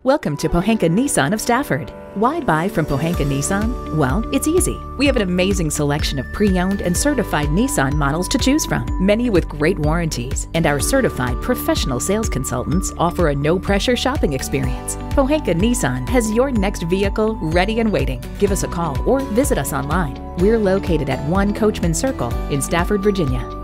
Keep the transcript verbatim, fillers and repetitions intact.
Welcome to Pohanka Nissan of Stafford. Why buy from Pohanka Nissan? Well, it's easy. We have an amazing selection of pre-owned and certified Nissan models to choose from, many with great warranties, and our certified professional sales consultants offer a no-pressure shopping experience. Pohanka Nissan has your next vehicle ready and waiting. Give us a call or visit us online. We're located at one Coachman Circle in Stafford, Virginia.